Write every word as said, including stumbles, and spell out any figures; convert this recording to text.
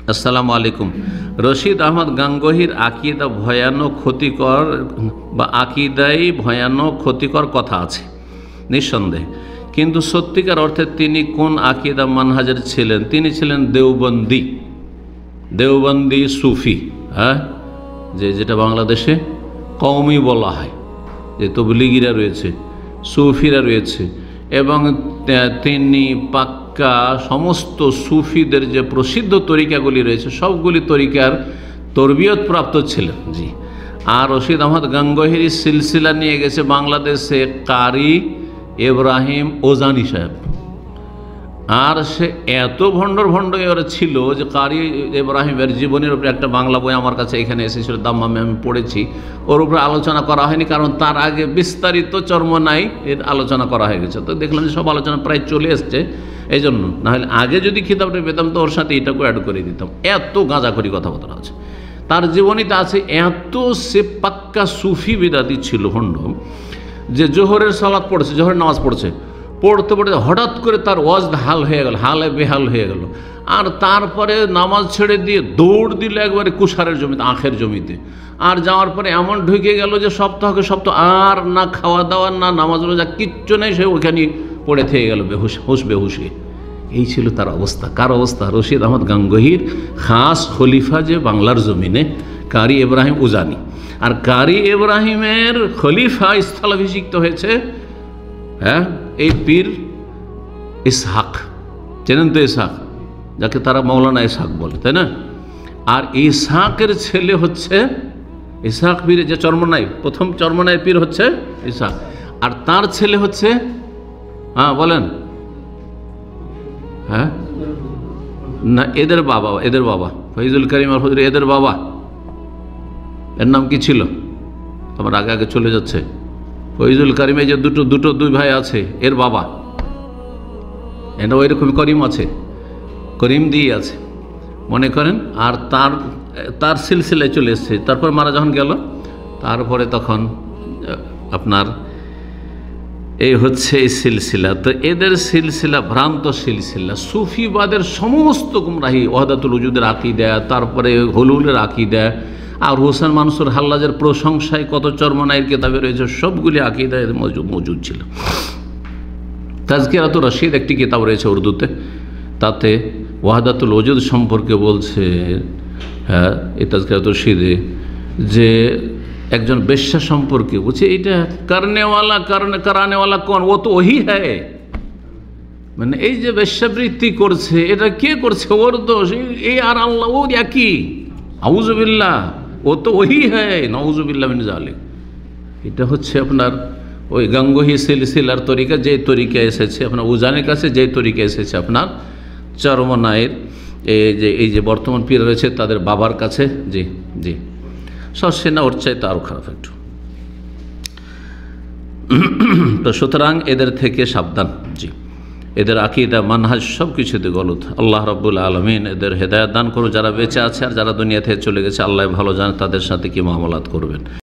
আসসালামু আলাইকুম। রশিদ আহমদ গাঙ্গোহির আকিদা ভয়ানক ক্ষতিকর বা আকিদাই ভয়ানক ক্ষতিকর কথা আছে নিঃসন্দেহে, কিন্তু সত্যিকার অর্থে তিনি কোন আকিদা মানহাজের ছিলেন? তিনি ছিলেন দেওবন্দি দেওবন্দি সুফি। হ্যাঁ, যে যেটা বাংলাদেশে কওমি বলা হয়, যে তবলিগিরা রয়েছে, সুফিরা রয়েছে, এবং তিনি পাক্কা সমস্ত সুফিদের যে প্রসিদ্ধ তরিকাগুলি রয়েছে সবগুলি তরিকার তরবিয়ত প্রাপ্ত ছিলেন। জি। আর রশিদ আহমদ গাঙ্গোহির সিলসিলা নিয়ে গেছে বাংলাদেশে কারি ইব্রাহিম ওজানি সাহেব। আর সে এত ভণ্ডর ভণ্ড এবার ছিল যে কারি ইব্রাহিমের জীবনের উপরে একটা বাংলা বই আমার কাছে এখানে এসেছিল, দাম্মামে আমি পড়েছি। ওর উপরে আলোচনা করা হয়নি, কারণ তার আগে বিস্তারিত চর্মনাই এর আলোচনা করা হয়ে গেছে। তো দেখলাম যে সব আলোচনা প্রায় চলে এসছে, এই জন্য। নাহলে আগে যদি খিতাবটা পেতাম তো ওর সাথে এটাকে অ্যাড করে দিতাম। এত গাঁজাখড়ি কথাবার্তা আছে তার জীবনীতে আছে। এত সে পাক্কা সুফি বিদাতি ছিল ভণ্ড, যে জোহরের সালাত পড়ছে, জোহরের নামাজ পড়ছে, পড়তে পড়তে হঠাৎ করে তার ওয়াজ হাল হয়ে গেল, হালে বেহাল হয়ে গেল। আর তারপরে নামাজ ছেড়ে দিয়ে দৌড় দিল একবারে কুষারের জমিতে, আখের জমিতে। আর যাওয়ার পরে এমন ঢুকে গেল যে সপ্তাহকে সপ্তাহ আর না খাওয়া দাওয়া না নামাজ রোজা কিচ্ছু নেই, সে ওখানে পড়ে থেকে গেল বেহুশ, হুশ বেহুশে। এই ছিল তার অবস্থা। কার অবস্থা? রশিদ আহমদ গাঙ্গোহির খাস খলিফা যে বাংলার জমিনে, কারি ইব্রাহিম উজানি। আর কারি ইব্রাহিমের খলিফা স্থলাভিষিক্ত হয়েছে হ্যাঁ এই পীর ইসহাক। চেনেন তো ইসহাক, যাকে তারা মৌলানা ইসহাক বলে, তাই না? আর ইসহাকের ছেলে হচ্ছে ইসহাক পীর, যে চর্মনাই, প্রথম চর্মনাই পীর হচ্ছে ইসহাক। আর তার ছেলে হচ্ছে, হ্যাঁ বলেন, হ্যাঁ না এদের বাবা, এদের বাবা ফৈজুল করিম আল ফজলি, এদের বাবা, এর নাম কি ছিল? আমার আগে আগে চলে যাচ্ছে। ফৈজুল করিমে যে দুটো দুটো দুই ভাই আছে, এর বাবা। এটা ওই রকম করিম আছে, করিম দিয়ে আছে মনে করেন। আর তার তার সিলসিলায় চলে এসছে। তারপর মারা যখন গেল, তারপরে তখন আপনার এই হচ্ছে এই সিলসিলা। তো এদের সিলসিলা ভ্রান্ত সিলসিলা, সুফিবাদের সমস্ত গুমরাহি, ওয়াহদাতুল উজুদের আকিদা, তারপরে হুলুলের আকিদা, আর হোসেন মানসুর হাল্লাজের প্রশংসায় কত চর্মনাইয়ের কিতাবে রয়েছে, সবগুলি আকিদা এর মজুদ ছিল। তাজকিরাতুর রশিদ একটি কিতাব রয়েছে উর্দুতে, তাতে ওয়াহদাতুল ওজুদ সম্পর্কে বলছে, হ্যাঁ এই তাজকিরাতুর রশিদে, যে একজন বেশ্যা সম্পর্কে বলছে, এইটা করনেওয়ালা করনে করানেওয়ালা কোন? ও তো ওহি হ্যায়। মানে এই যে বেশ্যাবৃত্তি করছে, এটা কে করছে? ওর দোষ। এই আর আল্লাহ ও একই, আউযুবিল্লাহ, ও তো ওহি হ্যায়, নাউযুবিল্লাহ মিন যালিক। এটা হচ্ছে আপনার ওই গাঙ্গোহি সিলসিলার তরিকা, যে তরিকা এসেছে আপনার উজানের কাছে, যে তরিকা এসেছে আপনার চরমনায়ের এই যে এই যে বর্তমান পীর রয়েছে তাদের বাবার কাছে। জি জি, সে না ওর চাইতে আরও খারাপ একটু। তো সুতরাং এদের থেকে সাবধান। জি, এদের আকিদা মানহাজ সব কিছুতে গলত। আল্লাহ রাব্বুল আলামিন এদের হেদায়েত দান করুন। যারা বেঁচে আছে আর যারা দুনিয়া থেকে চলে গেছে, আল্লাহ ভালো জানে তাদের সাথে কি মামলাত করবেন।